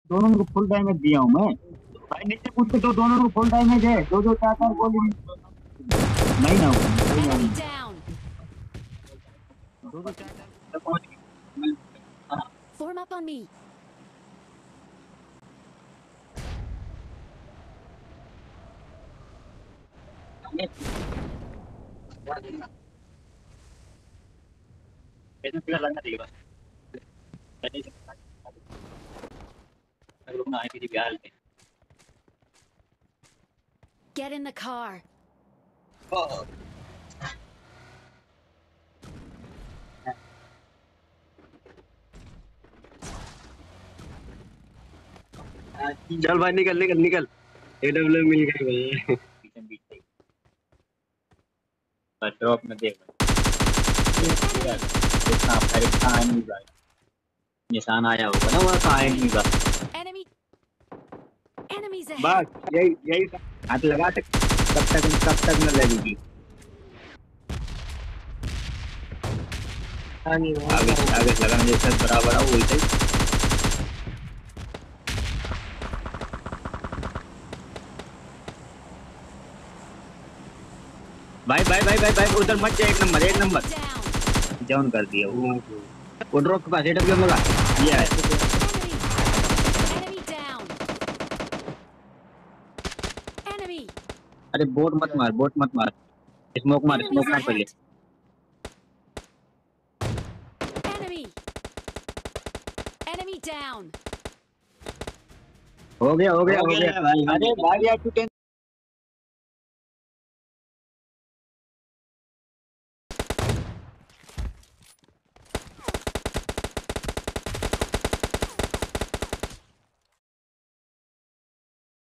दोनों को full damage दिया हूँ मैं। भाई नीचे पूछ के तो दोनों को फुल डैमेज है, दो दो चार चार गोली नहीं ना Enemy down. दो दो चार चार Form up on me. लगना चाहिए बस। रुकना है किसी बिहार में। Get in the car. चल भाई निकल निकल निकल। AW मिल गए भाई। ड्रॉप में देख कितना फायर कहाँ नहीं गया, निशान आया होगा ना वहाँ कहाँ नहीं गया। Enemy. Enemies ahead. बस यही यही हाथ लगा तक कब तक न लगेगी। आगे आगे लगाने जैसा बराबर है वही सही। भाई भाई भाई भाई भाई उधर मत जा, एक नंबर Down. डाउन कर दिया वो ड्रॉप के पास AW लगा ये है। Enemy down. Enemy. अरे बोट मत मार स्मोक मार Enemies पहले। ahead. Enemy. Enemy down. हो गया भाई। अरे भाई यार तू